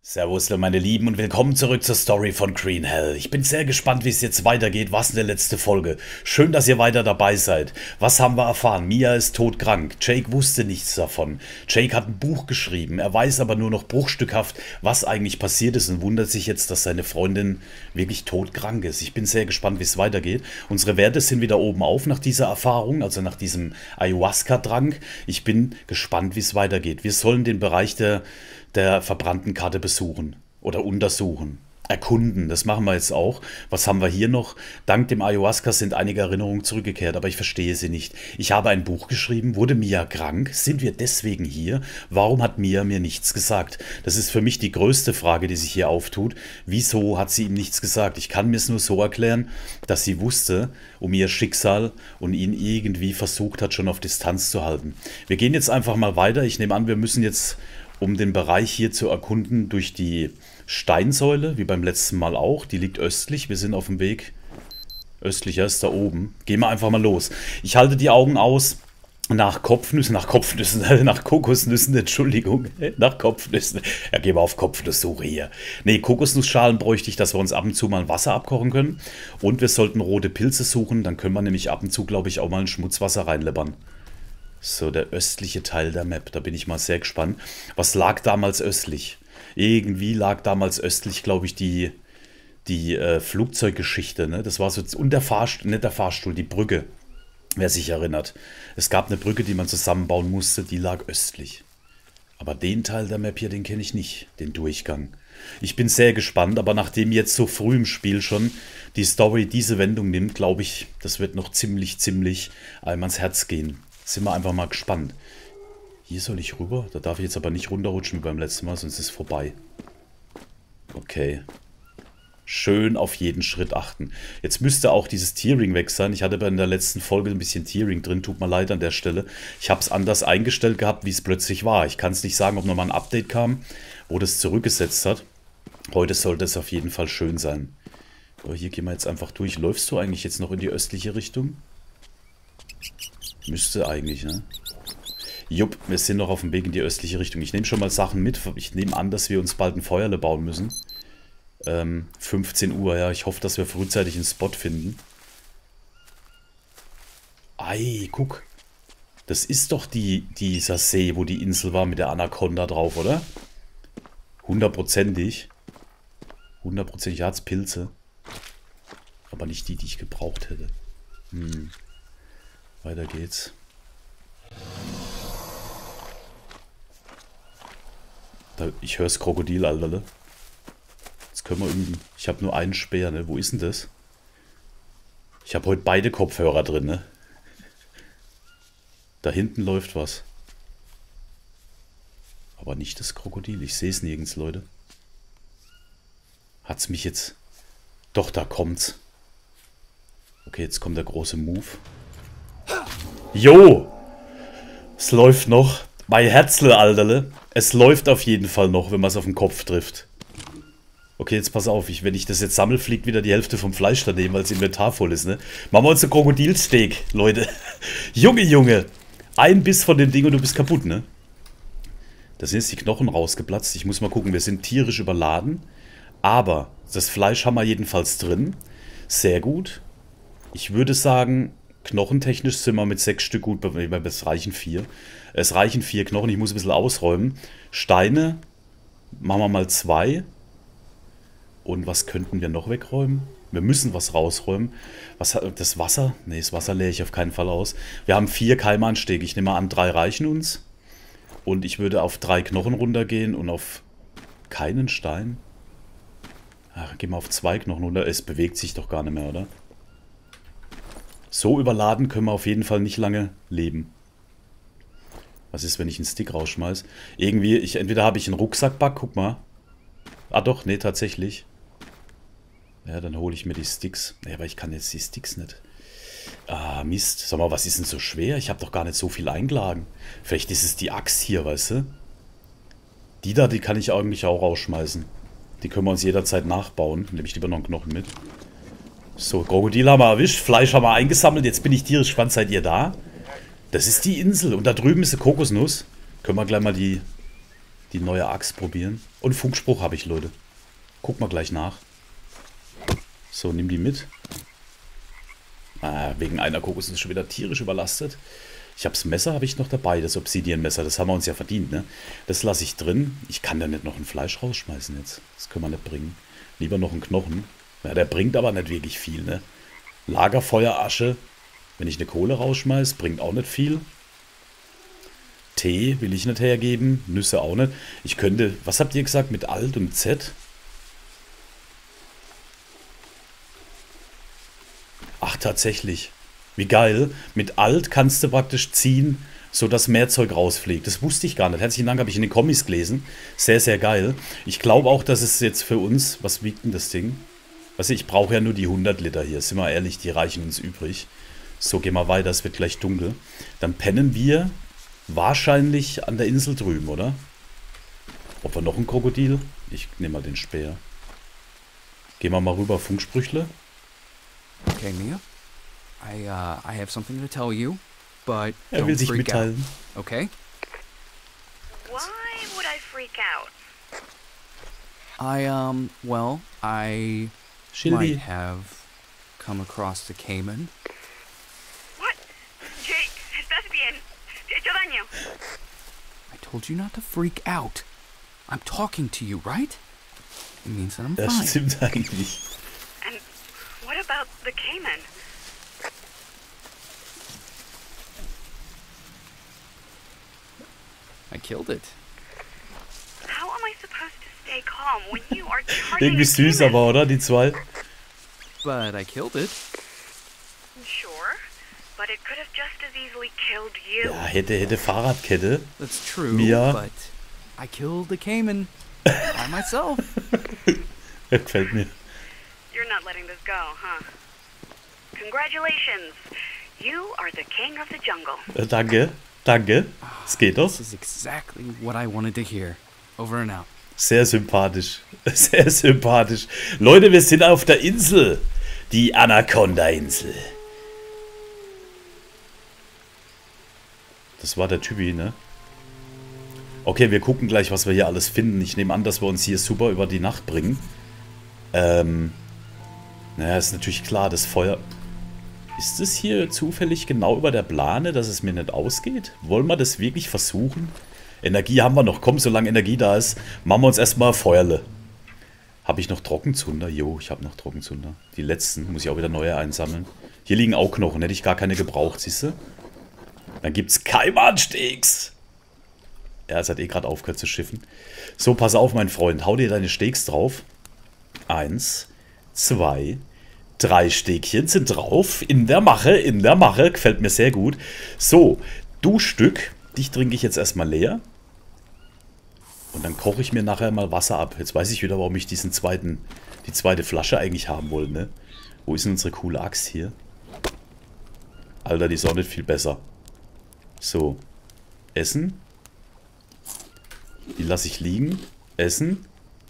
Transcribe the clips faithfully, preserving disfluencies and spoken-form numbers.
Servus, meine Lieben, und willkommen zurück zur Story von Green Hell. Ich bin sehr gespannt, wie es jetzt weitergeht. Was in der letzten Folge? Schön, dass ihr weiter dabei seid. Was haben wir erfahren? Mia ist todkrank. Jake wusste nichts davon. Jake hat ein Buch geschrieben. Er weiß aber nur noch bruchstückhaft, was eigentlich passiert ist, und wundert sich jetzt, dass seine Freundin wirklich todkrank ist. Ich bin sehr gespannt, wie es weitergeht. Unsere Werte sind wieder oben auf nach dieser Erfahrung, also nach diesem Ayahuasca-Trank. Ich bin gespannt, wie es weitergeht. Wir sollen den Bereich der der verbrannten Karte besuchen oder untersuchen, erkunden. Das machen wir jetzt auch. Was haben wir hier noch? Dank dem Ayahuasca sind einige Erinnerungen zurückgekehrt, aber ich verstehe sie nicht. Ich habe ein Buch geschrieben. Wurde Mia krank? Sind wir deswegen hier? Warum hat Mia mir nichts gesagt? Das ist für mich die größte Frage, die sich hier auftut. Wieso hat sie ihm nichts gesagt? Ich kann mir es nur so erklären, dass sie wusste um ihr Schicksal und ihn irgendwie versucht hat, schon auf Distanz zu halten. Wir gehen jetzt einfach mal weiter. Ich nehme an, wir müssen jetzt, um den Bereich hier zu erkunden, durch die Steinsäule, wie beim letzten Mal auch. Die liegt östlich. Wir sind auf dem Weg. Östlicher ist da oben. Gehen wir einfach mal los. Ich halte die Augen aus nach Kopfnüssen, nach Kopfnüssen, nach Kokosnüssen, Entschuldigung, nach Kopfnüssen. Ja, gehen wir auf Kopfnusssuche hier. Ne, Kokosnussschalen bräuchte ich, dass wir uns ab und zu mal ein Wasser abkochen können. Und wir sollten rote Pilze suchen. Dann können wir nämlich ab und zu, glaube ich, auch mal ein Schmutzwasser reinlebbern. So, der östliche Teil der Map. Da bin ich mal sehr gespannt. Was lag damals östlich? Irgendwie lag damals östlich, glaube ich, die, die äh, Flugzeuggeschichte. Ne? Das war so, und der Fahrstuhl, nicht der Fahrstuhl, die Brücke, wer sich erinnert. Es gab eine Brücke, die man zusammenbauen musste, die lag östlich. Aber den Teil der Map hier, den kenne ich nicht, den Durchgang. Ich bin sehr gespannt, aber nachdem jetzt so früh im Spiel schon die Story diese Wendung nimmt, glaube ich, das wird noch ziemlich, ziemlich einem ans Herz gehen. Sind wir einfach mal gespannt. Hier soll ich rüber? Da darf ich jetzt aber nicht runterrutschen wie beim letzten Mal, sonst ist es vorbei. Okay. Schön auf jeden Schritt achten. Jetzt müsste auch dieses Tearing weg sein. Ich hatte aber in der letzten Folge ein bisschen Tearing drin. Tut mir leid an der Stelle. Ich habe es anders eingestellt gehabt, wie es plötzlich war. Ich kann es nicht sagen, ob nochmal ein Update kam, wo das zurückgesetzt hat. Heute sollte es auf jeden Fall schön sein. Aber hier gehen wir jetzt einfach durch. Läufst du eigentlich jetzt noch in die östliche Richtung? Müsste eigentlich, ne? Jupp, wir sind noch auf dem Weg in die östliche Richtung. Ich nehme schon mal Sachen mit. Ich nehme an, dass wir uns bald ein Feuerle bauen müssen. Ähm, fünfzehn Uhr, ja. Ich hoffe, dass wir frühzeitig einen Spot finden. Ei, guck. Das ist doch die, dieser See, wo die Insel war mit der Anaconda drauf, oder? Hundertprozentig. Hundertprozentig, ja, hat's Pilze. Aber nicht die, die ich gebraucht hätte. Hm. Weiter geht's. Da, ich höre das Krokodil, Alter. Jetzt können wir üben. Ich habe nur einen Speer, ne? Wo ist denn das? Ich habe heute beide Kopfhörer drin, ne? Da hinten läuft was. Aber nicht das Krokodil. Ich sehe es nirgends, Leute. Hat's mich jetzt... Doch, da kommt's. Okay, jetzt kommt der große Move. Jo! Es läuft noch. Mein Herzle, Alterle. Es läuft auf jeden Fall noch, wenn man es auf den Kopf trifft. Okay, jetzt pass auf. Ich, wenn ich das jetzt sammle, fliegt wieder die Hälfte vom Fleisch daneben, weil das Inventar voll ist, ne? Machen wir uns ein Krokodilsteak, Leute. Junge, Junge. Ein Biss von dem Ding und du bist kaputt, ne? Da sind jetzt die Knochen rausgeplatzt. Ich muss mal gucken. Wir sind tierisch überladen. Aber das Fleisch haben wir jedenfalls drin. Sehr gut. Ich würde sagen... Knochentechnisch sind wir mit sechs Stück gut, es reichen vier. Es reichen vier Knochen, ich muss ein bisschen ausräumen. Steine machen wir mal zwei. Und was könnten wir noch wegräumen? Wir müssen was rausräumen. Was, das Wasser? Ne, das Wasser leere ich auf keinen Fall aus. Wir haben vier Keimansteg. Ich nehme mal an, drei reichen uns. Und ich würde auf drei Knochen runtergehen und auf keinen Stein. Ach, gehen wir auf zwei Knochen runter. Es bewegt sich doch gar nicht mehr, oder? So überladen können wir auf jeden Fall nicht lange leben. Was ist, wenn ich einen Stick rausschmeiß? Irgendwie, ich, entweder habe ich einen Rucksackback, guck mal. Ah doch, nee, tatsächlich. Ja, dann hole ich mir die Sticks. Ja, aber ich kann jetzt die Sticks nicht. Ah, Mist. Sag mal, was ist denn so schwer? Ich habe doch gar nicht so viel eingeladen. Vielleicht ist es die Axt hier, weißt du? Die da, die kann ich eigentlich auch rausschmeißen. Die können wir uns jederzeit nachbauen. Nehme ich lieber noch einen Knochen mit. So, Krokodil haben wir erwischt, Fleisch haben wir eingesammelt, jetzt bin ich tierisch gespannt, seid ihr da? Das ist die Insel und da drüben ist eine Kokosnuss. Können wir gleich mal die die neue Axt probieren. Und Funkspruch habe ich, Leute. Guck mal gleich nach. So, nimm die mit. Ah, wegen einer Kokos ist schon wieder tierisch überlastet. Ich habe das Messer, habe ich noch dabei, das Obsidian-Messer. Das haben wir uns ja verdient, ne? Das lasse ich drin. Ich kann da nicht noch ein Fleisch rausschmeißen jetzt. Das können wir nicht bringen. Lieber noch einen Knochen. Ja, der bringt aber nicht wirklich viel, ne? Lagerfeuerasche. Wenn ich eine Kohle rausschmeiße, bringt auch nicht viel. Tee will ich nicht hergeben. Nüsse auch nicht. Ich könnte, was habt ihr gesagt, mit Alt und Z? Ach, tatsächlich. Wie geil. Mit Alt kannst du praktisch ziehen, sodass mehr Zeug rausfliegt. Das wusste ich gar nicht. Herzlichen Dank, habe ich in den Kommis gelesen. Sehr, sehr geil. Ich glaube auch, dass es jetzt für uns, was wiegt denn das Ding? Also ich brauche ja nur die hundert Liter hier. Sind wir ehrlich, die reichen uns übrig. So, gehen wir weiter, es wird gleich dunkel. Dann pennen wir wahrscheinlich an der Insel drüben, oder? Ob wir noch ein Krokodil? Ich nehme mal den Speer. Gehen wir mal rüber, Funksprüchle. Okay, Mia. I uh I have something to tell you, but Er will don't sich freak mitteilen. out. Okay? Why would I freak out? I um well, I Schildi. might have come across the Cayman. What? Jake, estás bien? ¿Te he hecho daño? I told you not to freak out. I'm talking to you, right? It means that I'm Das fine. stimmt eigentlich. And what about the Cayman? I killed it. How am I supposed to stay calm when you are charging Irgendwie a süß Cayman? aber, oder? Die zwei. But I killed it. Sure, but it could have just as easily killed you. Ja, hätte, hätte Fahrradkette. That's true, Mia. but I killed the Cayman by myself. Das gefällt mir. You're not letting this go, huh? Congratulations. You are the king of the jungle. Äh, danke, danke. Es geht doch. This is exactly what I wanted to hear. Over and out. Sehr sympathisch. Sehr sympathisch. Leute, wir sind auf der Insel. Die Anaconda-Insel. Das war der Typi, ne? Okay, wir gucken gleich, was wir hier alles finden. Ich nehme an, dass wir uns hier super über die Nacht bringen. Ähm. Naja, ist natürlich klar, das Feuer... Ist es hier zufällig genau über der Plane, dass es mir nicht ausgeht? Wollen wir das wirklich versuchen? Energie haben wir noch. Komm, solange Energie da ist, machen wir uns erstmal Feuerle. Habe ich noch Trockenzunder? Jo, ich habe noch Trockenzunder. Die letzten. Muss ich auch wieder neue einsammeln. Hier liegen auch Knochen. Hätte ich gar keine gebraucht, siehst du? Dann gibt es Kaimansteaks. Ja, es hat eh gerade aufgehört zu schiffen. So, pass auf, mein Freund. Hau dir deine Steaks drauf. Eins, zwei, drei Stäbchen sind drauf. In der Mache, in der Mache. Gefällt mir sehr gut. So, du Stück. Dich trinke ich jetzt erstmal leer. Und dann koche ich mir nachher mal Wasser ab. Jetzt weiß ich wieder, warum ich diesen zweiten, die zweite Flasche eigentlich haben wollte, ne? Wo ist denn unsere coole Axt hier? Alter, die ist auch nicht viel besser. So. Essen. Die lasse ich liegen. Essen.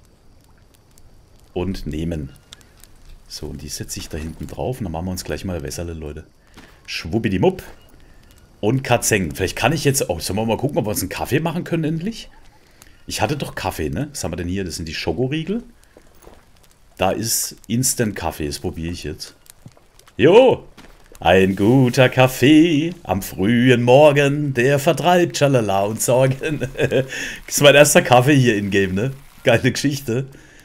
Und nehmen. So, und die setze ich da hinten drauf. Und dann machen wir uns gleich mal Wässerle, Leute. Schwuppidimupp. Und Katzeng. Vielleicht kann ich jetzt... Oh, sollen wir mal gucken, ob wir uns einen Kaffee machen können endlich? Ich hatte doch Kaffee, ne? Was haben wir denn hier? Das sind die Schokoriegel. Da ist Instant Kaffee. Das probiere ich jetzt. Jo! Ein guter Kaffee am frühen Morgen, der vertreibt Schalala und Sorgen. Das ist mein erster Kaffee hier in-game, ne? Geile Geschichte.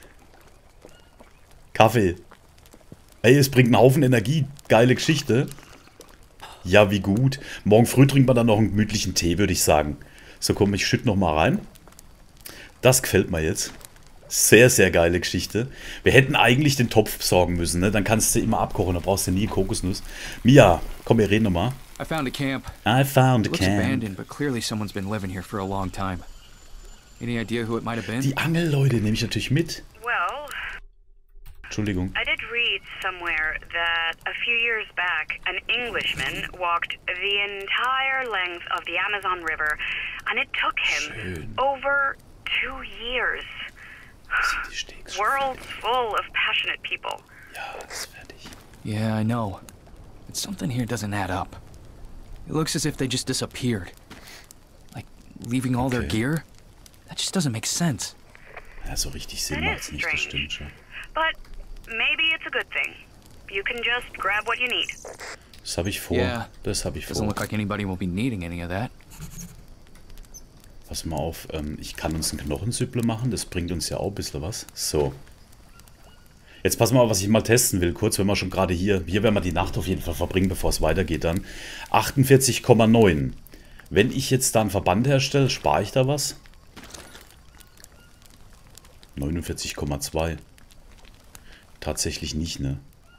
Kaffee. Ey, es bringt einen Haufen Energie. Geile Geschichte. Ja, wie gut. Morgen früh trinkt man dann noch einen gemütlichen Tee, würde ich sagen. So, komm, ich schütte noch mal rein. Das gefällt mir jetzt. Sehr, sehr geile Geschichte. Wir hätten eigentlich den Topf besorgen müssen, ne? Dann kannst du immer abkochen, da brauchst du nie Kokosnuss. Mia, komm, wir reden nochmal. I found a camp. I found a It looks camp. abandoned, but clearly someone's been living here for a long time. Any idea who it might have been? Die Angelleute nehme ich natürlich mit. Well, Entschuldigung. I did read somewhere that a few years back, an Englishman walked the entire length of the Amazon River, and it took him Schön. over two years. Sind die Steaks schon Worlds full of passionate people. Ja, ist fertig. Yeah, I know. But something here doesn't add up. It looks as if they just disappeared. Like, leaving all their Okay. gear? That just doesn't make sense. Ja, so richtig Sinn That macht's is nicht, das strange. stimmt schon. But maybe it's a good thing. You can just grab what you need. Das habe ich vor. Yeah. Das habe ich Doesn't vor. look like anybody will be needing any of that. Pass mal auf, ähm, ich kann uns ein Knochensüpple machen, das bringt uns ja auch ein bisschen was. So. Jetzt pass mal auf, was ich mal testen will, kurz, wenn wir schon gerade hier, hier werden wir die Nacht auf jeden Fall verbringen, bevor es weitergeht dann. achtundvierzig Komma neun. Wenn ich jetzt da einen Verband herstelle, spare ich da was? neunundvierzig Komma zwei. Tatsächlich nicht, ne?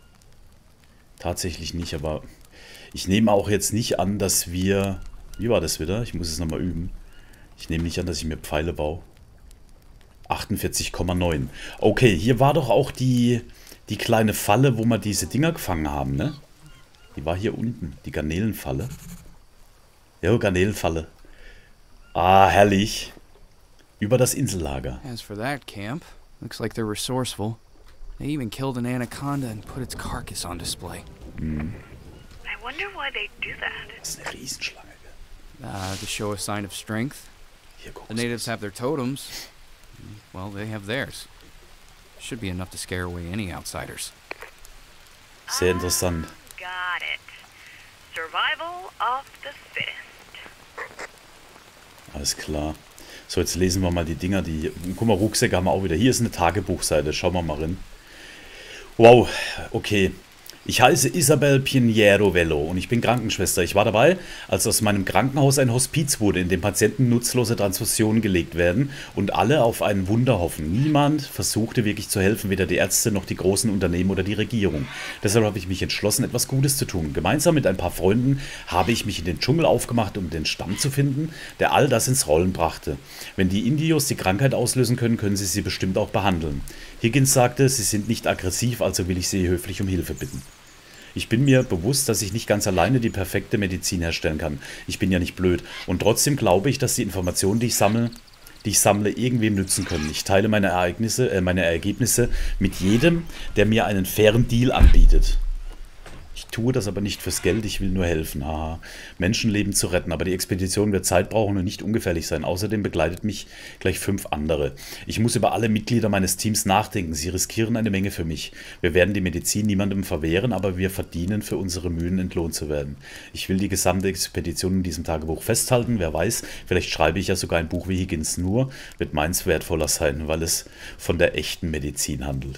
Tatsächlich nicht, aber ich nehme auch jetzt nicht an, dass wir... Wie war das wieder? Ich muss es nochmal üben. Ich nehme nicht an, dass ich mir Pfeile baue. achtundvierzig Komma neun. Okay, hier war doch auch die, die kleine Falle, wo wir diese Dinger gefangen haben, ne? Die war hier unten, die Garnelenfalle. Ja, Garnelenfalle. Ah, herrlich. Über das Insellager. As for that camp, looks like they're resourceful. They even killed an anaconda and put its carcass on display. Mhm. I wonder why they do that. Das ist eine Riesenschlange. Uh, to show a sign of strength. Hier, guck The mal. natives have their totems. Well, they have theirs. Should be enough to scare away any outsiders. Sehr interessant. Got it. Survival of the fittest. Alles klar. So, jetzt lesen wir mal die Dinger, die... Guck mal, Rucksäcke haben wir auch wieder. Hier ist eine Tagebuchseite. Schauen wir mal rein. Wow, okay. Ich heiße Isabel Pinheiro Vello und ich bin Krankenschwester. Ich war dabei, als aus meinem Krankenhaus ein Hospiz wurde, in dem Patienten nutzlose Transfusionen gelegt werden und alle auf ein Wunder hoffen. Niemand versuchte wirklich zu helfen, weder die Ärzte noch die großen Unternehmen oder die Regierung. Deshalb habe ich mich entschlossen, etwas Gutes zu tun. Gemeinsam mit ein paar Freunden habe ich mich in den Dschungel aufgemacht, um den Stamm zu finden, der all das ins Rollen brachte. Wenn die Indios die Krankheit auslösen können, können sie sie bestimmt auch behandeln. Higgins sagte, sie sind nicht aggressiv, also will ich sie höflich um Hilfe bitten. Ich bin mir bewusst, dass ich nicht ganz alleine die perfekte Medizin herstellen kann. Ich bin ja nicht blöd. Und trotzdem glaube ich, dass die Informationen, die ich sammle, die ich sammle, irgendwem nützen können. Ich teile meine Ereignisse, äh, meine Ergebnisse mit jedem, der mir einen fairen Deal anbietet. Ich tue das aber nicht fürs Geld, ich will nur helfen. Haha. Menschenleben zu retten, aber die Expedition wird Zeit brauchen und nicht ungefährlich sein. Außerdem begleitet mich gleich fünf andere. Ich muss über alle Mitglieder meines Teams nachdenken. Sie riskieren eine Menge für mich. Wir werden die Medizin niemandem verwehren, aber wir verdienen, für unsere Mühen entlohnt zu werden. Ich will die gesamte Expedition in diesem Tagebuch festhalten. Wer weiß, vielleicht schreibe ich ja sogar ein Buch wie Higgins. Nur wird meins wertvoller sein, weil es von der echten Medizin handelt.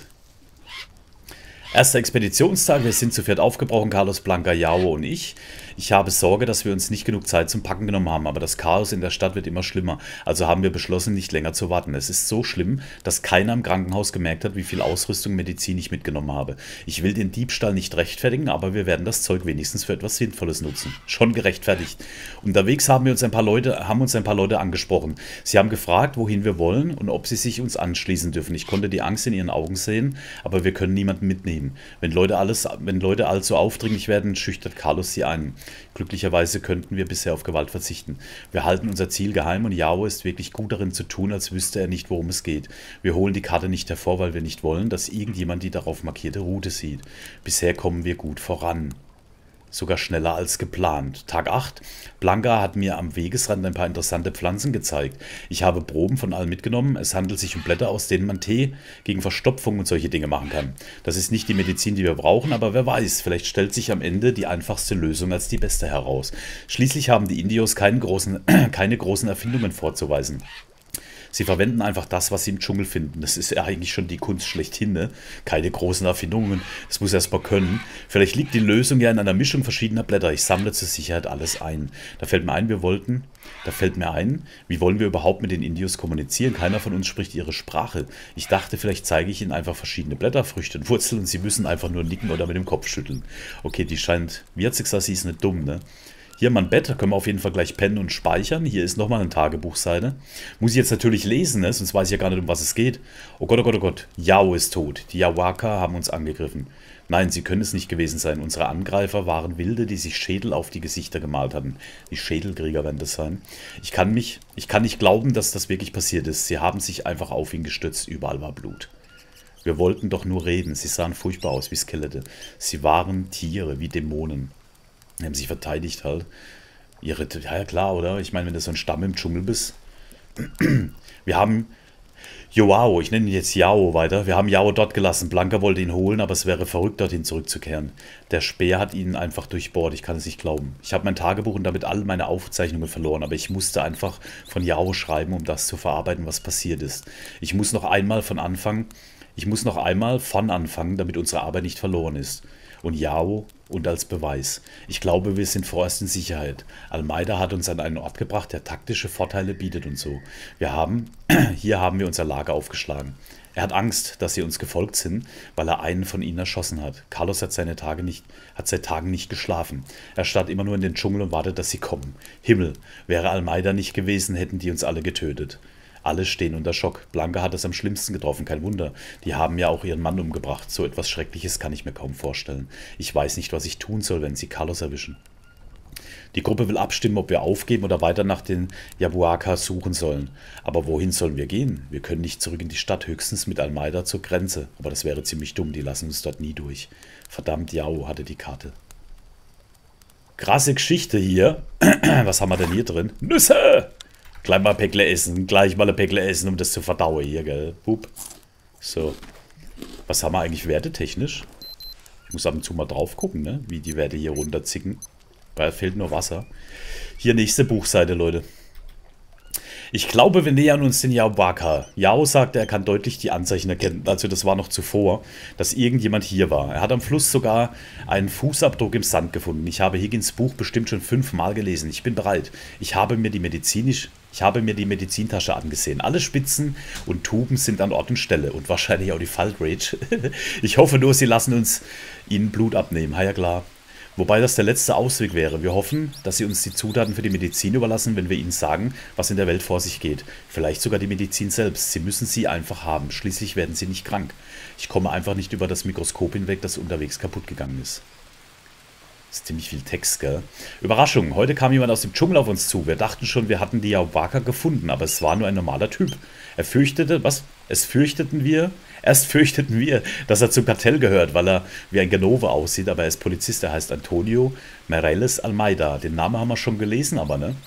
Erster Expeditionstag, wir sind zu viert aufgebrochen, Carlos, Blanca, Yao und ich. Ich habe Sorge, dass wir uns nicht genug Zeit zum Packen genommen haben, aber das Chaos in der Stadt wird immer schlimmer. Also haben wir beschlossen, nicht länger zu warten. Es ist so schlimm, dass keiner im Krankenhaus gemerkt hat, wie viel Ausrüstung und Medizin ich mitgenommen habe. Ich will den Diebstahl nicht rechtfertigen, aber wir werden das Zeug wenigstens für etwas Sinnvolles nutzen. Schon gerechtfertigt. Unterwegs haben wir uns ein paar Leute, haben uns ein paar Leute angesprochen. Sie haben gefragt, wohin wir wollen und ob sie sich uns anschließen dürfen. Ich konnte die Angst in ihren Augen sehen, aber wir können niemanden mitnehmen. Wenn Leute, alles, wenn Leute allzu aufdringlich werden, schüchtert Carlos sie ein. Glücklicherweise könnten wir bisher auf Gewalt verzichten. Wir halten unser Ziel geheim und Yao ist wirklich gut darin zu tun, als wüsste er nicht, worum es geht. Wir holen die Karte nicht hervor, weil wir nicht wollen, dass irgendjemand die darauf markierte Route sieht. Bisher kommen wir gut voran. Sogar schneller als geplant. Tag acht. Blanca hat mir am Wegesrand ein paar interessante Pflanzen gezeigt. Ich habe Proben von allen mitgenommen. Es handelt sich um Blätter, aus denen man Tee gegen Verstopfung und solche Dinge machen kann. Das ist nicht die Medizin, die wir brauchen, aber wer weiß, vielleicht stellt sich am Ende die einfachste Lösung als die beste heraus. Schließlich haben die Indios keine großen, keine großen Erfindungen vorzuweisen. Sie verwenden einfach das, was sie im Dschungel finden. Das ist ja eigentlich schon die Kunst schlechthin, ne? Keine großen Erfindungen, das muss erst mal können. Vielleicht liegt die Lösung ja in einer Mischung verschiedener Blätter. Ich sammle zur Sicherheit alles ein. Da fällt mir ein, wir wollten, da fällt mir ein, wie wollen wir überhaupt mit den Indios kommunizieren? Keiner von uns spricht ihre Sprache. Ich dachte, vielleicht zeige ich ihnen einfach verschiedene Blätter, Früchte und Wurzeln und sie müssen einfach nur nicken oder mit dem Kopf schütteln. Okay, die scheint, wie hat sie gesagt, sie ist nicht dumm, ne? Hier mal ein Bett, da können wir auf jeden Fall gleich pennen und speichern. Hier ist nochmal eine Tagebuchseite. Muss ich jetzt natürlich lesen, ne? Sonst weiß ich ja gar nicht, um was es geht. Oh Gott, oh Gott, oh Gott. Yao ist tot. Die Yawaka haben uns angegriffen. Nein, sie können es nicht gewesen sein. Unsere Angreifer waren Wilde, die sich Schädel auf die Gesichter gemalt hatten. Die Schädelkrieger werden das sein. Ich kann mich, ich kann nicht glauben, dass das wirklich passiert ist. Sie haben sich einfach auf ihn gestürzt. Überall war Blut. Wir wollten doch nur reden. Sie sahen furchtbar aus wie Skelette. Sie waren Tiere, wie Dämonen. Haben sich verteidigt halt. Ihre, ja, ja klar, oder? Ich meine, wenn du so ein Stamm im Dschungel bist, Wir haben Joao, ich nenne ihn jetzt Yao weiter. Wir haben Yao dort gelassen. Blanca wollte ihn holen, aber es wäre verrückt, dorthin zurückzukehren. Der Speer hat ihn einfach durchbohrt. Ich kann es nicht glauben. Ich habe mein Tagebuch und damit all meine Aufzeichnungen verloren, aber ich musste einfach von Yao schreiben, um das zu verarbeiten, was passiert ist. Ich muss noch einmal von Anfang, ich muss noch einmal von anfangen, damit unsere Arbeit nicht verloren ist. Und Yao und als Beweis. Ich glaube, wir sind vorerst in Sicherheit. Almeida hat uns an einen Ort gebracht, der taktische Vorteile bietet und so. Wir haben, hier haben wir unser Lager aufgeschlagen. Er hat Angst, dass sie uns gefolgt sind, weil er einen von ihnen erschossen hat. Carlos hat seine Tage nicht, hat seit Tagen nicht geschlafen. Er starrt immer nur in den Dschungel und wartet, dass sie kommen. Himmel, wäre Almeida nicht gewesen, hätten die uns alle getötet. Alle stehen unter Schock. Blanca hat es am schlimmsten getroffen, kein Wunder. Die haben ja auch ihren Mann umgebracht. So etwas Schreckliches kann ich mir kaum vorstellen. Ich weiß nicht, was ich tun soll, wenn sie Carlos erwischen. Die Gruppe will abstimmen, ob wir aufgeben oder weiter nach den Yabuaca suchen sollen. Aber wohin sollen wir gehen? Wir können nicht zurück in die Stadt, höchstens mit Almeida zur Grenze. Aber das wäre ziemlich dumm, die lassen uns dort nie durch. Verdammt, Yao hatte die Karte. Krasse Geschichte hier. Was haben wir denn hier drin? Nüsse! Gleich mal ein Päckle essen, gleich mal ein Päckle essen, um das zu verdauen hier, gell? Pup. So. Was haben wir eigentlich wertetechnisch? Ich muss ab und zu mal drauf gucken, ne? Wie die Werte hier runterzicken. Weil fehlt nur Wasser. Hier nächste Buchseite, Leute. Ich glaube, wir nähern uns den Yabuaca. Yao sagte, er kann deutlich die Anzeichen erkennen. Also das war noch zuvor, dass irgendjemand hier war. Er hat am Fluss sogar einen Fußabdruck im Sand gefunden. Ich habe Higgins Buch bestimmt schon fünfmal gelesen. Ich bin bereit. Ich habe mir die medizinisch, ich habe mir die Medizintasche angesehen. Alle Spitzen und Tuben sind an Ort und Stelle. Und wahrscheinlich auch die Faltrage. Ich hoffe nur, sie lassen uns ihnen Blut abnehmen. Ha, ja klar. Wobei das der letzte Ausweg wäre. Wir hoffen, dass sie uns die Zutaten für die Medizin überlassen, wenn wir ihnen sagen, was in der Welt vor sich geht. Vielleicht sogar die Medizin selbst. Sie müssen sie einfach haben. Schließlich werden sie nicht krank. Ich komme einfach nicht über das Mikroskop hinweg, das unterwegs kaputt gegangen ist. Das ist ziemlich viel Text, gell? Überraschung, heute kam jemand aus dem Dschungel auf uns zu. Wir dachten schon, wir hatten die Yabuaca gefunden, aber es war nur ein normaler Typ. Er fürchtete, was? Es fürchteten wir... Erst fürchteten wir, dass er zum Kartell gehört, weil er wie ein Ganove aussieht, aber er ist Polizist, er heißt Antonio Mireles Almeida. Den Namen haben wir schon gelesen, aber ne?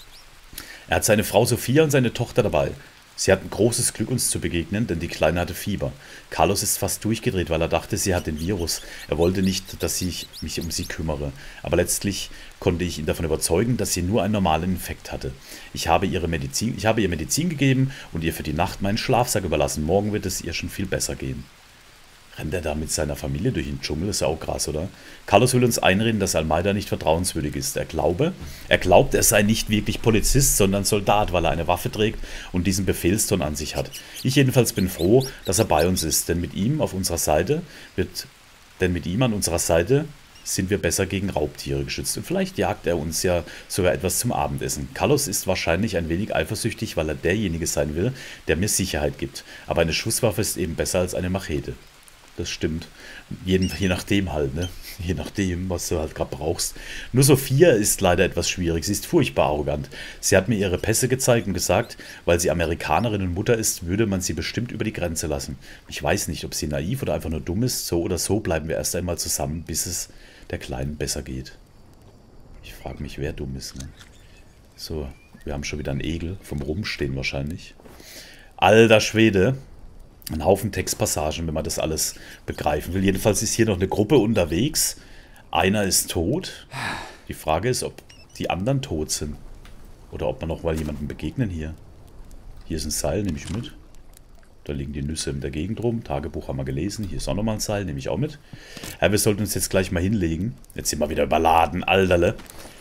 Er hat seine Frau Sophia und seine Tochter dabei. Sie hatten großes Glück, uns zu begegnen, denn die Kleine hatte Fieber. Carlos ist fast durchgedreht, weil er dachte, sie hat den Virus. Er wollte nicht, dass ich mich um sie kümmere. Aber letztlich konnte ich ihn davon überzeugen, dass sie nur einen normalen Infekt hatte. Ich habe, ihre Medizin, ich habe ihr Medizin gegeben und ihr für die Nacht meinen Schlafsack überlassen. Morgen wird es ihr schon viel besser gehen. Rennt er da mit seiner Familie durch den Dschungel? Ist ja auch krass, oder? Carlos will uns einreden, dass Almeida nicht vertrauenswürdig ist. Er glaube, er glaubt, er sei nicht wirklich Polizist, sondern Soldat, weil er eine Waffe trägt und diesen Befehlston an sich hat. Ich jedenfalls bin froh, dass er bei uns ist, denn mit ihm auf unserer Seite wird, denn mit ihm an unserer Seite sind wir besser gegen Raubtiere geschützt. Und vielleicht jagt er uns ja sogar etwas zum Abendessen. Carlos ist wahrscheinlich ein wenig eifersüchtig, weil er derjenige sein will, der mir Sicherheit gibt. Aber eine Schusswaffe ist eben besser als eine Machete. Das stimmt. Je, je nachdem halt, ne? Je nachdem, was du halt gerade brauchst. Nur Sophia ist leider etwas schwierig. Sie ist furchtbar arrogant. Sie hat mir ihre Pässe gezeigt und gesagt, weil sie Amerikanerin und Mutter ist, würde man sie bestimmt über die Grenze lassen. Ich weiß nicht, ob sie naiv oder einfach nur dumm ist. So oder so bleiben wir erst einmal zusammen, bis es der Kleinen besser geht. Ich frage mich, wer dumm ist, ne? So, wir haben schon wieder einen Egel vom Rumstehen wahrscheinlich. Alter Schwede. Ein Haufen Textpassagen, wenn man das alles begreifen will. Jedenfalls ist hier noch eine Gruppe unterwegs. Einer ist tot. Die Frage ist, ob die anderen tot sind. Oder ob wir noch mal jemandem begegnen hier. Hier ist ein Seil, nehme ich mit. Da liegen die Nüsse in der Gegend rum. Tagebuch haben wir gelesen. Hier ist auch nochmal ein Seil, nehme ich auch mit. Ja, wir sollten uns jetzt gleich mal hinlegen. Jetzt sind wir wieder überladen, Alterle.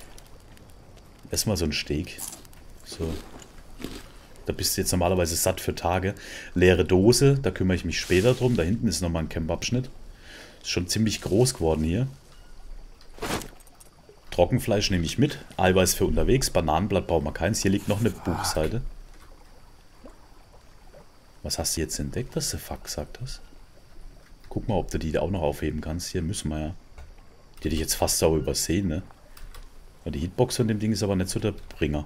Erstmal so ein Steak. So. Da bist du jetzt normalerweise satt für Tage. Leere Dose, da kümmere ich mich später drum. Da hinten ist nochmal ein Campabschnitt. Ist schon ziemlich groß geworden hier. Trockenfleisch nehme ich mit. Eiweiß für unterwegs. Bananenblatt brauchen wir keins. Hier liegt noch eine Buchseite. Was hast du jetzt entdeckt, dass du Fuck gesagt hast? Guck mal, ob du die auch noch aufheben kannst. Hier müssen wir ja. Die hätte ich jetzt fast sauber übersehen, ne? Die Hitbox von dem Ding ist aber nicht so der Bringer.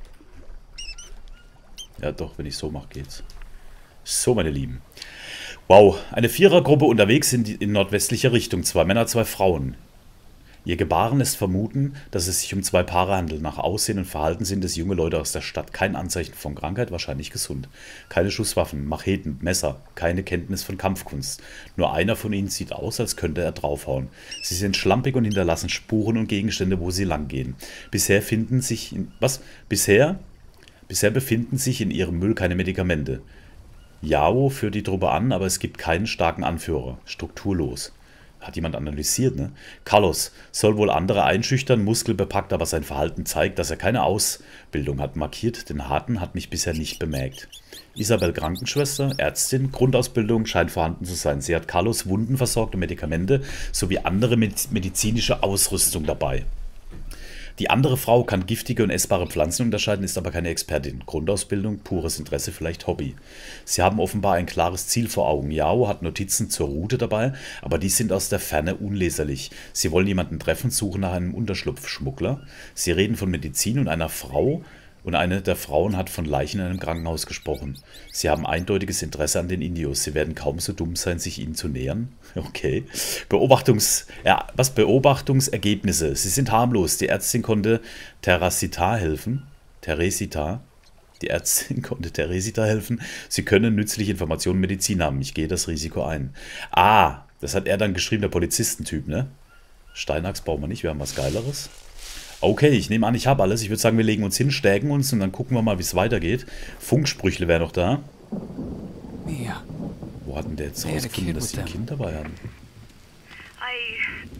Ja doch, wenn ich so mache, geht's. So, meine Lieben. Wow, eine Vierergruppe unterwegs in, die, in nordwestlicher Richtung. Zwei Männer, zwei Frauen. Ihr Gebaren lässt vermuten, dass es sich um zwei Paare handelt. Nach Aussehen und Verhalten sind es junge Leute aus der Stadt. Kein Anzeichen von Krankheit, wahrscheinlich gesund. Keine Schusswaffen, Macheten, Messer, keine Kenntnis von Kampfkunst. Nur einer von ihnen sieht aus, als könnte er draufhauen. Sie sind schlampig und hinterlassen Spuren und Gegenstände, wo sie langgehen. Bisher finden sich... In, was? Bisher? Bisher befinden sich in ihrem Müll keine Medikamente. Yao führt die Truppe an, aber es gibt keinen starken Anführer. Strukturlos. Hat jemand analysiert, ne? Carlos soll wohl andere einschüchtern, muskelbepackt, aber sein Verhalten zeigt, dass er keine Ausbildung hat. Markiert, den Harten hat mich bisher nicht bemerkt. Isabel Krankenschwester, Ärztin, Grundausbildung scheint vorhanden zu sein. Sie hat Carlos Wunden versorgt und Medikamente sowie andere medizinische Ausrüstung dabei. Die andere Frau kann giftige und essbare Pflanzen unterscheiden, ist aber keine Expertin. Grundausbildung, pures Interesse, vielleicht Hobby. Sie haben offenbar ein klares Ziel vor Augen. Yao hat Notizen zur Route dabei, aber die sind aus der Ferne unleserlich. Sie wollen jemanden treffen, suchen nach einem Unterschlupfschmuggler. Sie reden von Medizin und einer Frau, und eine der Frauen hat von Leichen in einem Krankenhaus gesprochen. Sie haben eindeutiges Interesse an den Indios. Sie werden kaum so dumm sein, sich ihnen zu nähern. Okay. Beobachtungs... Ja, was? Beobachtungsergebnisse. Sie sind harmlos. Die Ärztin konnte Teresita helfen. Teresita. Die Ärztin konnte Teresita helfen. Sie können nützliche Informationen Medizin haben. Ich gehe das Risiko ein. Ah, das hat er dann geschrieben, der Polizistentyp, ne? Steinachs brauchen wir nicht, wir haben was Geileres. Okay, ich nehme an, ich habe alles. Ich würde sagen, wir legen uns hin, stärken uns und dann gucken wir mal, wie es weitergeht. Funksprüchle wäre noch da. Mia. Wo hat denn der jetzt rausgefunden, dass die ein Kind dabei haben? I...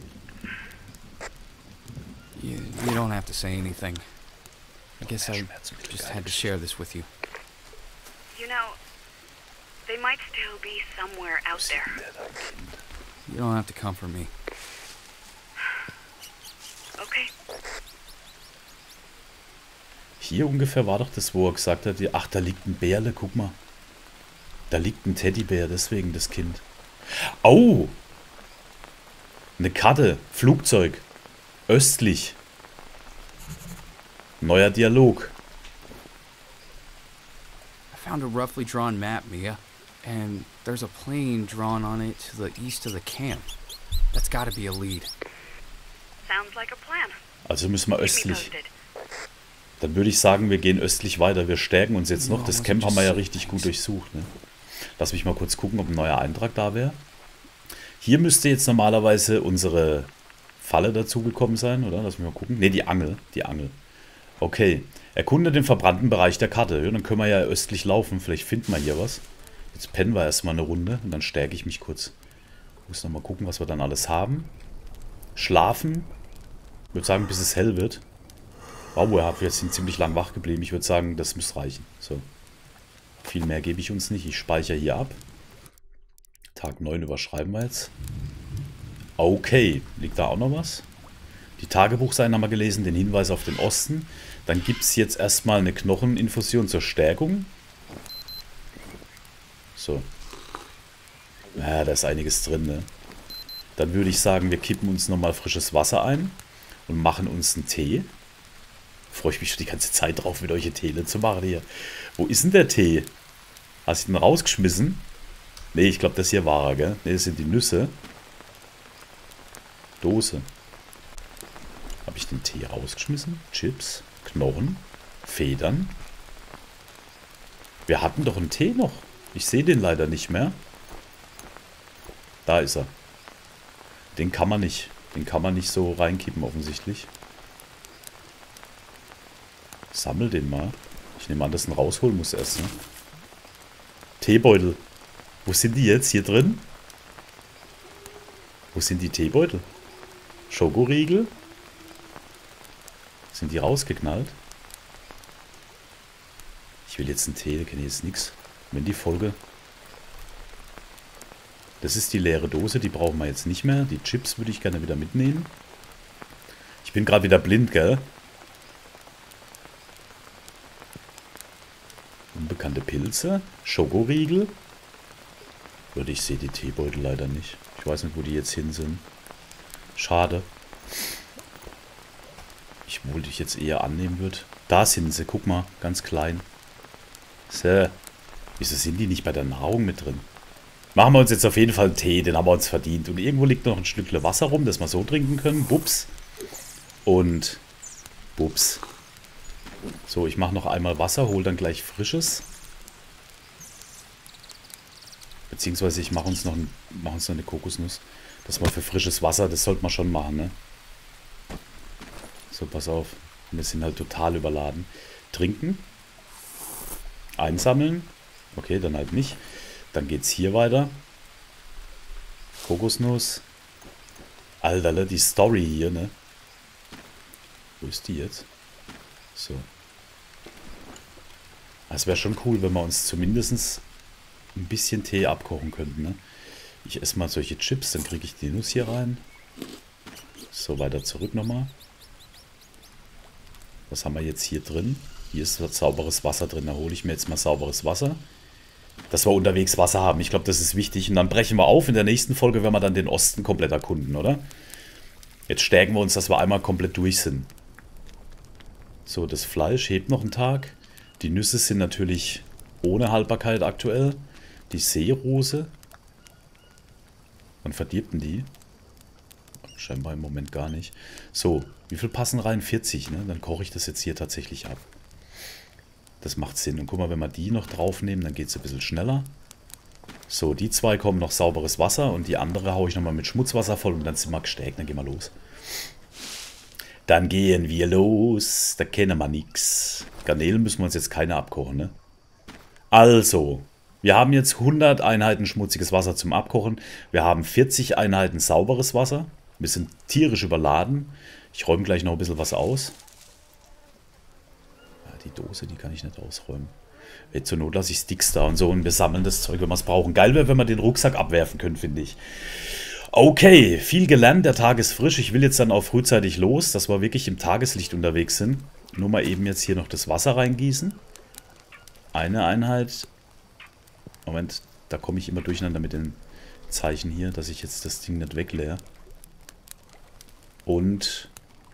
You, you don't have to say anything. I guess I just had to share this with you. You know, they might still be somewhere out there. You don't have to comfort me. Okay. Hier ungefähr war doch das, wo er gesagt hat, ach, da liegt ein Bärle, guck mal. Da liegt ein Teddybär, deswegen das Kind. Oh! Eine Karte, Flugzeug, östlich. Neuer Dialog. I found a roughly drawn map, Mia, and there's a plane drawn on it to the east of the camp. That's gotta be a lead. Sounds like a plan. Also müssen wir östlich. Dann würde ich sagen, wir gehen östlich weiter. Wir stärken uns jetzt noch. Das Camp haben wir ja richtig gut durchsucht. Ne? Lass mich mal kurz gucken, ob ein neuer Eintrag da wäre. Hier müsste jetzt normalerweise unsere Falle dazugekommen sein, oder? Lass mich mal gucken. Ne, die Angel. Die Angel. Okay. Erkunde den verbrannten Bereich der Karte. Ja, dann können wir ja östlich laufen. Vielleicht finden wir hier was. Jetzt pennen wir erstmal eine Runde und dann stärke ich mich kurz. Ich muss nochmal gucken, was wir dann alles haben. Schlafen. Ich würde sagen, bis es hell wird. Wow, wir sind ziemlich lang wach geblieben. Ich würde sagen, das muss reichen. So. Viel mehr gebe ich uns nicht. Ich speichere hier ab. Tag neun überschreiben wir jetzt. Okay. Liegt da auch noch was? Die Tagebuchseiten haben wir gelesen. Den Hinweis auf den Osten. Dann gibt es jetzt erstmal eine Knocheninfusion zur Stärkung. So. Ja, da ist einiges drin, ne? Dann würde ich sagen, wir kippen uns nochmal frisches Wasser ein. Und machen uns einen Tee. Freue ich mich schon die ganze Zeit drauf, mit euch Teele zu machen hier. Wo ist denn der Tee? Hast du ihn rausgeschmissen? Ne, ich glaube, das hier war er, gell? Ne, das sind die Nüsse. Dose. Habe ich den Tee rausgeschmissen? Chips, Knochen, Federn. Wir hatten doch einen Tee noch. Ich sehe den leider nicht mehr. Da ist er. Den kann man nicht. Den kann man nicht so reinkippen, offensichtlich. Sammel den mal. Ich nehme an, dass ich ihn rausholen muss erst, ne? Teebeutel. Wo sind die jetzt? Hier drin? Wo sind die Teebeutel? Schokoriegel? Sind die rausgeknallt? Ich will jetzt einen Tee, da kenne ich jetzt nichts. Wenn die Folge... Das ist die leere Dose, die brauchen wir jetzt nicht mehr. Die Chips würde ich gerne wieder mitnehmen. Ich bin gerade wieder blind, gell? Unbekannte Pilze. Schokoriegel. Und ich sehe die Teebeutel leider nicht. Ich weiß nicht, wo die jetzt hin sind. Schade. Ich wollte ich jetzt eher annehmen würde. Da sind sie, guck mal, ganz klein. So. Wieso sind die nicht bei der Nahrung mit drin? Machen wir uns jetzt auf jeden Fall einen Tee, den haben wir uns verdient. Und irgendwo liegt noch ein Stückle Wasser rum, das wir so trinken können. Bups. Und bups. So, ich mache noch einmal Wasser, hole dann gleich frisches. Beziehungsweise ich mache uns, noch ein, mach uns noch eine Kokosnuss. Das war für frisches Wasser, das sollte man schon machen, ne? So, pass auf. Wir sind halt total überladen. Trinken. Einsammeln. Okay, dann halt nicht. Dann geht's hier weiter. Kokosnuss. Alter, die Story hier, ne? Wo ist die jetzt? So. Es wäre schon cool, wenn wir uns zumindest ein bisschen Tee abkochen könnten, ne? Ich esse mal solche Chips, dann kriege ich die Nuss hier rein. So, weiter zurück nochmal. Was haben wir jetzt hier drin? Hier ist sauberes Wasser drin. Da hole ich mir jetzt mal sauberes Wasser. Dass wir unterwegs Wasser haben. Ich glaube, das ist wichtig. Und dann brechen wir auf. In der nächsten Folge werden wir dann den Osten komplett erkunden, oder? Jetzt stärken wir uns, dass wir einmal komplett durch sind. So, das Fleisch hebt noch einen Tag. Die Nüsse sind natürlich ohne Haltbarkeit aktuell. Die Seerose. Wann verdirbt denn die? Scheinbar im Moment gar nicht. So, wie viel passen rein? vierzig, ne? Dann koche ich das jetzt hier tatsächlich ab. Das macht Sinn. Und guck mal, wenn wir die noch draufnehmen, dann geht es ein bisschen schneller. So, die zwei kommen noch sauberes Wasser und die andere haue ich nochmal mit Schmutzwasser voll und dann sind wir gestärkt. Dann gehen wir los. Dann gehen wir los. Da kennen wir nichts. Garnelen müssen wir uns jetzt keine abkochen, ne? Also, wir haben jetzt hundert Einheiten schmutziges Wasser zum Abkochen. Wir haben vierzig Einheiten sauberes Wasser. Wir sind tierisch überladen. Ich räume gleich noch ein bisschen was aus. Ja, die Dose, die kann ich nicht ausräumen. Jetzt zur Not lasse ich Sticks da und so und wir sammeln das Zeug, wenn wir es brauchen. Geil wäre, wenn wir den Rucksack abwerfen können, finde ich. Okay, viel gelernt, der Tag ist frisch. Ich will jetzt dann auch frühzeitig los, dass wir wirklich im Tageslicht unterwegs sind. Nur mal eben jetzt hier noch das Wasser reingießen. Eine Einheit. Moment, da komme ich immer durcheinander mit den Zeichen hier, dass ich jetzt das Ding nicht wegleere. Und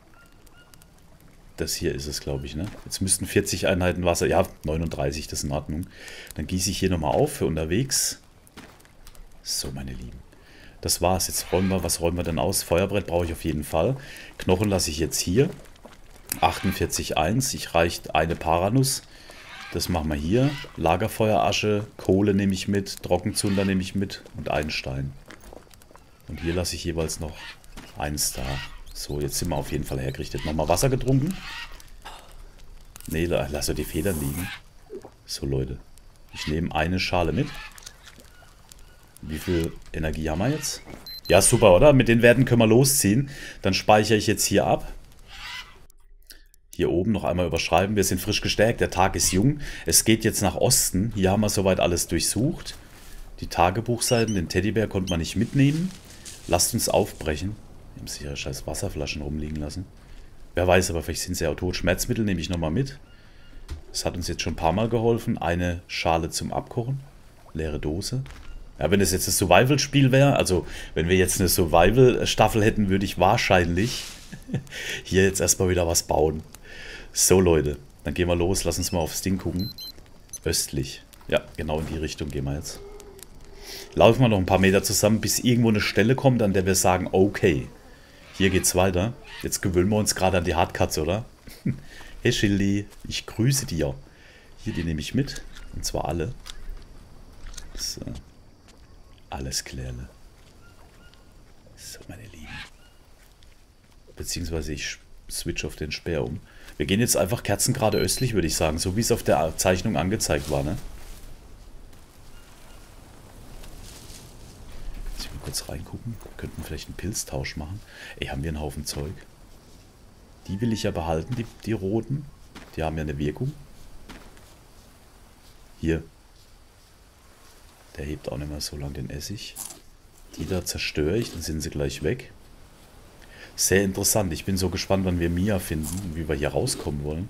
das hier ist es, glaube ich, ne? Jetzt müssten vierzig Einheiten Wasser, ja, neununddreißig, das ist in Ordnung. Dann gieße ich hier nochmal auf für unterwegs. So, meine Lieben. Das war's. Jetzt räumen wir, was räumen wir denn aus? Feuerbrett brauche ich auf jeden Fall. Knochen lasse ich jetzt hier. achtundvierzig Komma eins. Ich reicht eine Paranuss. Das machen wir hier. Lagerfeuerasche, Kohle nehme ich mit, Trockenzunder nehme ich mit und einen Stein. Und hier lasse ich jeweils noch eins da. So, jetzt sind wir auf jeden Fall hergerichtet. Nochmal Wasser getrunken. Ne, lass doch die Federn liegen. So, Leute. Ich nehme eine Schale mit. Wie viel Energie haben wir jetzt? Ja, super, oder? Mit den Werten können wir losziehen. Dann speichere ich jetzt hier ab. Hier oben noch einmal überschreiben. Wir sind frisch gestärkt. Der Tag ist jung. Es geht jetzt nach Osten. Hier haben wir soweit alles durchsucht. Die Tagebuchseiten, den Teddybär konnte man nicht mitnehmen. Lasst uns aufbrechen. Wir haben sicher scheiß Wasserflaschen rumliegen lassen. Wer weiß, aber vielleicht sind sie ja auch tot. Schmerzmittel nehme ich nochmal mit. Das hat uns jetzt schon ein paar Mal geholfen. Eine Schale zum Abkochen. Leere Dose. Ja, wenn es jetzt ein Survival-Spiel wäre, also wenn wir jetzt eine Survival-Staffel hätten, würde ich wahrscheinlich hier jetzt erstmal wieder was bauen. So, Leute, dann gehen wir los. Lass uns mal aufs Ding gucken. Östlich. Ja, genau in die Richtung gehen wir jetzt. Laufen wir noch ein paar Meter zusammen, bis irgendwo eine Stelle kommt, an der wir sagen, okay, hier geht's weiter. Jetzt gewöhnen wir uns gerade an die Hardcuts, oder? Hey Schildi, ich grüße dir. Hier, die nehme ich mit. Und zwar alle. So. Alles klärle. So, meine Lieben. Beziehungsweise ich switch auf den Speer um. Wir gehen jetzt einfach kerzengerade östlich, würde ich sagen. So wie es auf der Zeichnung angezeigt war, ne? Jetzt mal kurz reingucken. Wir könnten vielleicht einen Pilztausch machen. Ey, haben wir einen Haufen Zeug. Die will ich ja behalten, die, die roten. Die haben ja eine Wirkung. Hier. Der hebt auch nicht mehr so lang den Essig. Die da zerstöre ich, dann sind sie gleich weg. Sehr interessant. Ich bin so gespannt, wann wir Mia finden und wie wir hier rauskommen wollen.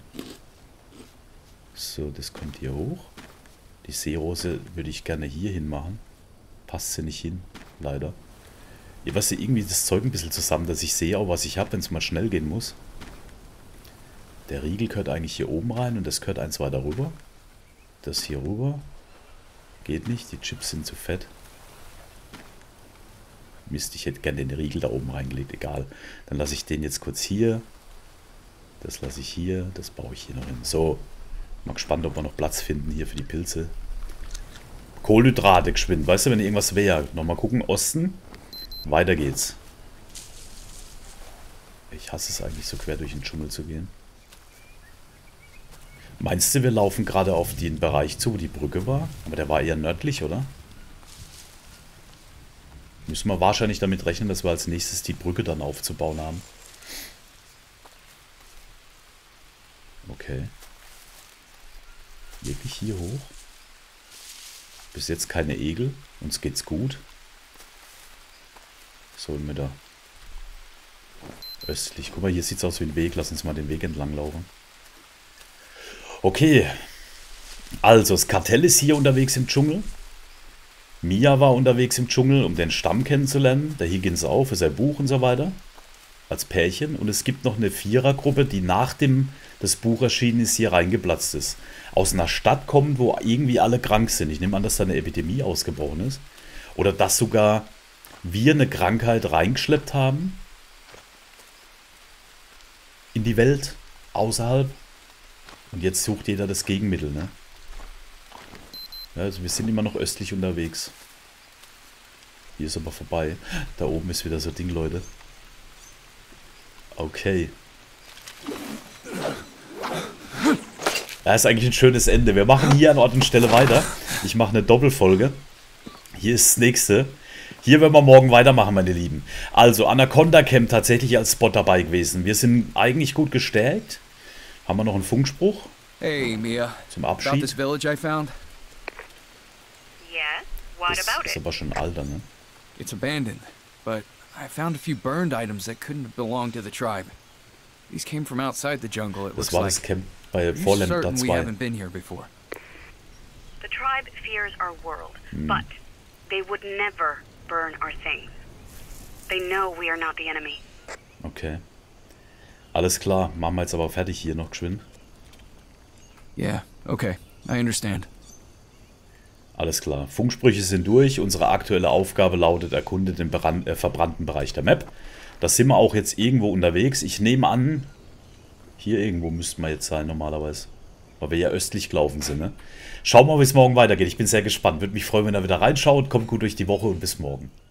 So, das kommt hier hoch. Die Seerose würde ich gerne hier hin machen. Passt sie nicht hin, leider. Ich weiß irgendwie das Zeug ein bisschen zusammen, dass ich sehe auch, was ich habe, wenn es mal schnell gehen muss. Der Riegel gehört eigentlich hier oben rein und das gehört eins weiter rüber. Das hier rüber. Geht nicht, die Chips sind zu fett. Mist, ich hätte gerne den Riegel da oben reingelegt. Egal. Dann lasse ich den jetzt kurz hier. Das lasse ich hier. Das baue ich hier noch hin. So. Mal gespannt, ob wir noch Platz finden hier für die Pilze. Kohlenhydrate geschwind. Weißt du, wenn irgendwas wäre. Nochmal gucken. Osten. Weiter geht's. Ich hasse es eigentlich, so quer durch den Dschungel zu gehen. Meinst du, wir laufen gerade auf den Bereich zu, wo die Brücke war? Aber der war eher nördlich, oder? Müssen wir wahrscheinlich damit rechnen, dass wir als nächstes die Brücke dann aufzubauen haben. Okay. Wirklich hier hoch? Bis jetzt keine Egel. Uns geht's gut. Sollen wir da östlich. Guck mal, hier sieht es aus wie ein Weg. Lass uns mal den Weg entlang laufen. Okay. Also, das Kartell ist hier unterwegs im Dschungel. Mia war unterwegs im Dschungel, um den Stamm kennenzulernen. Der Higgins auch für sein Buch und so weiter. Als Pärchen. Und es gibt noch eine Vierergruppe, die nachdem das Buch erschienen ist, hier reingeplatzt ist. Aus einer Stadt kommt, wo irgendwie alle krank sind. Ich nehme an, dass da eine Epidemie ausgebrochen ist. Oder dass sogar wir eine Krankheit reingeschleppt haben. In die Welt. Außerhalb. Und jetzt sucht jeder das Gegenmittel, ne? Ja, also wir sind immer noch östlich unterwegs. Hier ist aber vorbei. Da oben ist wieder so ein Ding, Leute. Okay. Ja, ist eigentlich ein schönes Ende. Wir machen hier an Ort und Stelle weiter. Ich mache eine Doppelfolge. Hier ist das nächste. Hier werden wir morgen weitermachen, meine Lieben. Also, Anaconda Camp tatsächlich als Spot dabei gewesen. Wir sind eigentlich gut gestärkt. Haben wir noch einen Funkspruch? Hey, Mia. Zum About Abschied. this village I found? Yes? What Das about ist it? aber schon alter, ne? It's abandoned, but I found a few burned items that couldn't belong to the tribe. These came from outside the jungle, it Das looks war like. das Camp bei Are you Vorländer certain we zwei. haven't been here before? The tribe fears our world, Hmm. but they would never burn our things. They know we are not the enemy. Okay. Alles klar. Machen wir jetzt aber fertig hier noch geschwind. Yeah, okay. I understand. Alles klar. Funksprüche sind durch. Unsere aktuelle Aufgabe lautet, erkunde den beran- äh, verbrannten Bereich der Map. Da sind wir auch jetzt irgendwo unterwegs. Ich nehme an, hier irgendwo müssten wir jetzt sein normalerweise. Weil wir ja östlich gelaufen sind, ne? Schauen wir mal, wie es morgen weitergeht. Ich bin sehr gespannt. Würde mich freuen, wenn ihr wieder reinschaut. Kommt gut durch die Woche und bis morgen.